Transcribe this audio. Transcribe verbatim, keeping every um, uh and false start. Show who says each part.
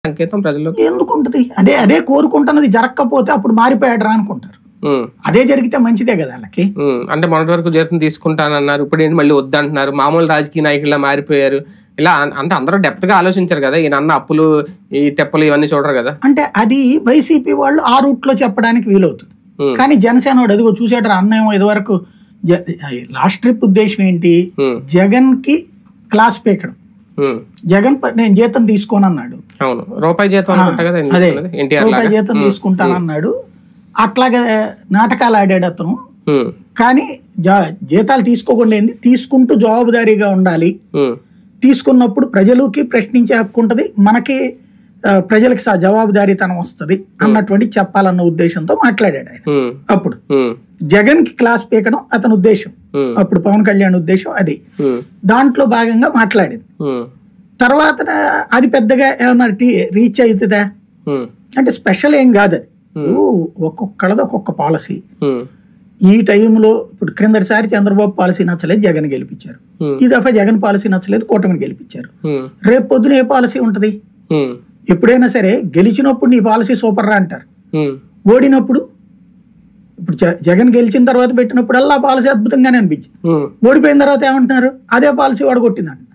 Speaker 1: సంకేతం ప్రజల్లో
Speaker 2: ఎందుకు ఉంటుంది? అదే అదే కోరుకుంటున్నది జరగకపోతే అప్పుడు మారిపోయాడు రా అనుకుంటారు. అదే జరిగితే మంచిదే కదా వాళ్ళకి.
Speaker 1: అంటే మొన్నటి వరకు జీతం తీసుకుంటానన్నారు, ఇప్పుడు ఏంటి మళ్ళీ వద్దంటున్నారు, మామూలు రాజకీయ నాయకుల్లా మారిపోయారు. ఇలా అంటే అందరూ డెప్త్ గా ఆలోచించారు కదా, ఈయన అన్న అప్పులు ఈ తెప్పలు ఇవన్నీ చూడరు కదా.
Speaker 2: అంటే అది వైసీపీ వాళ్ళు ఆ రూట్ లో చెప్పడానికి వీలవుతుంది. కానీ జనసేన వాడు అదిగో చూసాడు అన్నేమో ఇదివరకు లాస్ట్ ట్రిప్ ఉద్దేశం ఏంటి, జగన్ కి క్లాస్ పీకడం. జగన్ నేను జీతం తీసుకోనన్నాడు,
Speaker 1: రూపాయి జీతం
Speaker 2: అదే రూపాయి జీతం తీసుకుంటానన్నాడు. అట్లాగే నాటకాలు ఆడాడు అతను. కానీ జీతాలు తీసుకోకుండా ఏంది, తీసుకుంటూ జవాబుదారీగా ఉండాలి. తీసుకున్నప్పుడు ప్రజలకి ప్రశ్నించే హక్కు ఉంటుంది, మనకి ప్రజలకి జవాబుదారీతనం వస్తుంది అన్నటువంటి చెప్పాలన్న ఉద్దేశంతో మాట్లాడాడు ఆయన. అప్పుడు జగన్ కి క్లాస్ పీకడం అతని ఉద్దేశం, అప్పుడు పవన్ కళ్యాణ్ ఉద్దేశం అది. దాంట్లో భాగంగా మాట్లాడింది. తర్వాత అది పెద్దగా ఏమన్నా రీచ్ అవుతుందా అంటే స్పెషల్ ఏం కాదు అది. ఒక్కొక్కళ్ళది ఒక్కొక్క పాలసీ. ఈ టైంలో ఇప్పుడు క్రిందటిసారి చంద్రబాబు పాలసీ నచ్చలేదు, జగన్ గెలిపించారు. ఈ దఫా జగన్ పాలసీ నచ్చలేదు, కూటమిని గెలిపించారు. రేపు పొద్దున ఏ పాలసీ ఉంటది? ఎప్పుడైనా సరే గెలిచినప్పుడు నీ పాలసీ సూపర్ రా అంటారు, ఓడినప్పుడు ఇప్పుడు జగన్ గెలిచిన తర్వాత పెట్టినప్పుడు అలా పాలసీ అద్భుతంగానే అనిపించింది, ఓడిపోయిన తర్వాత ఏమంటున్నారు అదే పాలసీ వాడు కొట్టిందంట.